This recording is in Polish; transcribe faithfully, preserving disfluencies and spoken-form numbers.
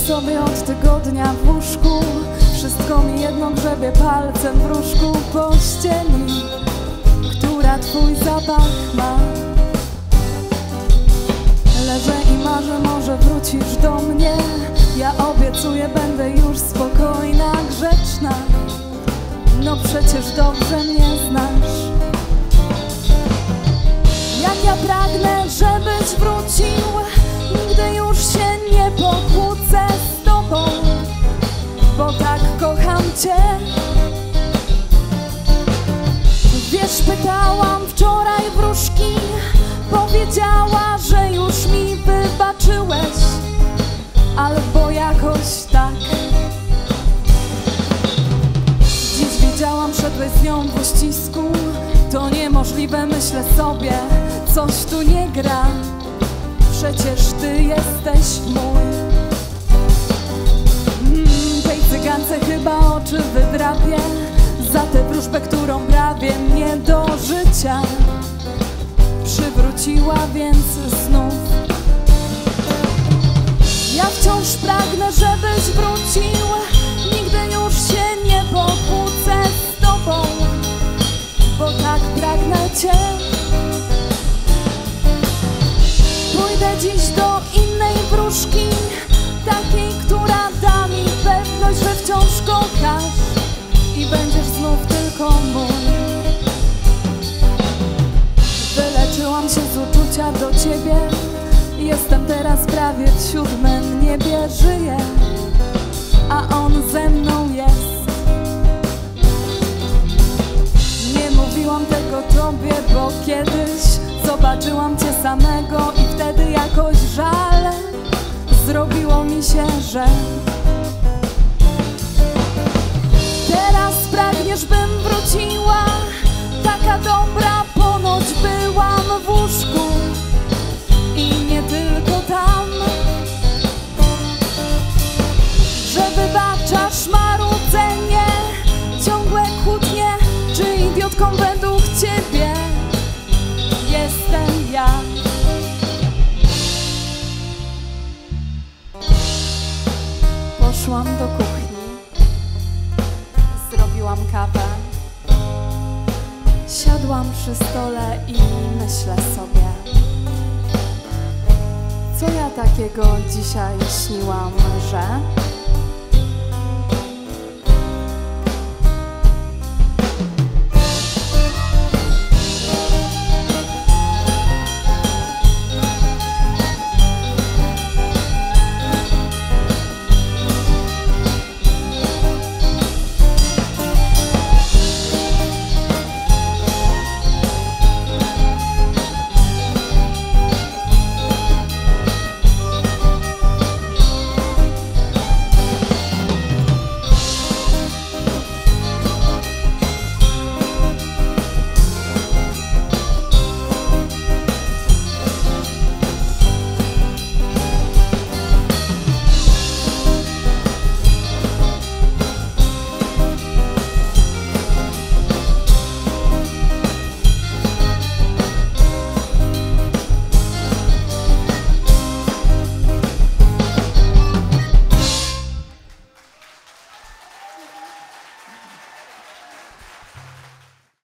sobie od tygodnia w łóżku. Wszystko mi jedno, grzebie palcem w różku pościeli, która twój zapach ma. Leżę i marzę, może wrócisz do mnie. Ja obiecuję, będę już spokojna, grzeczna. No przecież dobrze mnie znasz. Jak ja pragnę, żebyś wrócił, nigdy już się nie pokłócę z tobą, bo tak kocham cię. Wiesz, pytałam wczoraj wróżki, powiedziała, że już mi wybaczyłeś, albo jakoś tak. Dziś widziałam, szedłeś z nią w uścisku. To niemożliwe, myślę sobie, coś tu nie gra. Przecież ty jesteś mój. mm, Tej cygance chyba oczy wydrapię za tę wróżbę, którą prawie mnie do życia przywróciła więc znów. Ja wciąż pragnę, żebyś wrócił, nigdy już się nie pokłócę z tobą, bo tak pragnę cię. Pójdę dziś do innej wróżki, takiej, która da mi pewność, że wciąż kochasz i będziesz znów tylko mój. Wyleczyłam się z uczucia do ciebie, jestem teraz prawie w siódmym niebie, żyję, a on ze mną jest. Nie mówiłam tego tobie, bo kiedyś zobaczyłam cię samego i wtedy jakoś żal zrobiło mi się, że teraz pragniesz, bym wróciła. Taka dobra ponoć byłam w łóżku i nie tylko tam, że wybaczasz marudzenie, ciągłe kłótnie, czy idiotką według ciebie jestem ja. Poszłam do kuchni, zrobiłam kawę, siadłam przy stole i myślę sobie, co ja takiego dzisiaj śniłam.